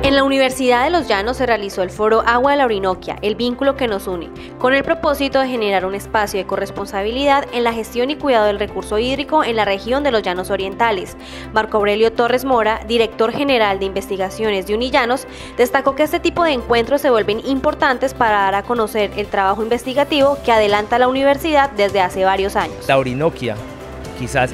En la Universidad de Los Llanos se realizó el foro Agua de la Orinoquia, el vínculo que nos une, con el propósito de generar un espacio de corresponsabilidad en la gestión y cuidado del recurso hídrico en la región de los Llanos Orientales. Marco Aurelio Torres Mora, director general de investigaciones de Unillanos, destacó que este tipo de encuentros se vuelven importantes para dar a conocer el trabajo investigativo que adelanta la universidad desde hace varios años. La Orinoquia, quizás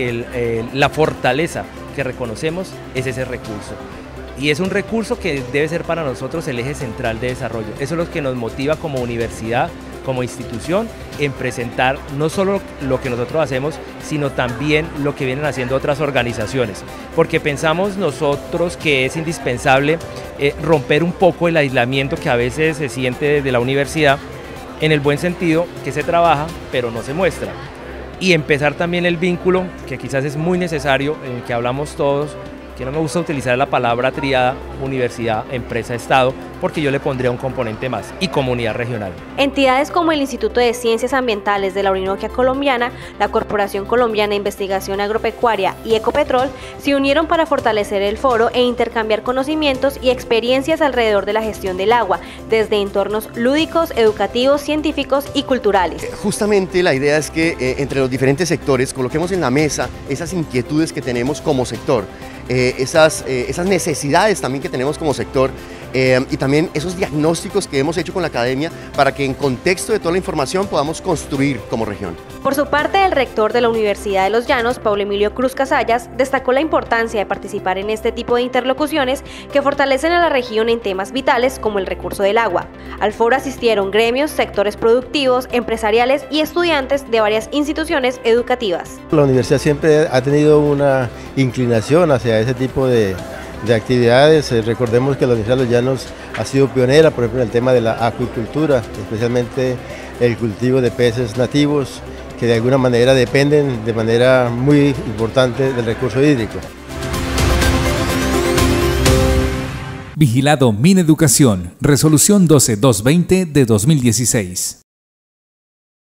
la fortaleza que reconocemos es ese recurso. Y es un recurso que debe ser para nosotros el eje central de desarrollo. Eso es lo que nos motiva como universidad, como institución, en presentar no solo lo que nosotros hacemos, sino también lo que vienen haciendo otras organizaciones. Porque pensamos nosotros que es indispensable romper un poco el aislamiento que a veces se siente desde la universidad, en el buen sentido que se trabaja, pero no se muestra. Y empezar también el vínculo, que quizás es muy necesario, en el que hablamos todos, que no me gusta utilizar la palabra tríada, universidad, empresa, Estado, porque yo le pondría un componente más, y comunidad regional. Entidades como el Instituto de Ciencias Ambientales de la Orinoquia Colombiana, la Corporación Colombiana de Investigación Agropecuaria y Ecopetrol se unieron para fortalecer el foro e intercambiar conocimientos y experiencias alrededor de la gestión del agua, desde entornos lúdicos, educativos, científicos y culturales. Justamente la idea es que entre los diferentes sectores coloquemos en la mesa esas inquietudes que tenemos como sector, esas necesidades también que tenemos como sector y también esos diagnósticos que hemos hecho con la academia para que en contexto de toda la información podamos construir como región. Por su parte, el rector de la Universidad de Los Llanos, Paulo Emilio Cruz Casallas, destacó la importancia de participar en este tipo de interlocuciones que fortalecen a la región en temas vitales como el recurso del agua. Al foro asistieron gremios, sectores productivos, empresariales y estudiantes de varias instituciones educativas. La universidad siempre ha tenido una inclinación hacia ese tipo de actividades. Recordemos que la Universidad de Los Llanos ha sido pionera, por ejemplo, en el tema de la acuicultura, especialmente el cultivo de peces nativos que de alguna manera dependen de manera muy importante del recurso hídrico. Vigilado Mineducación, resolución 12220 de 2016.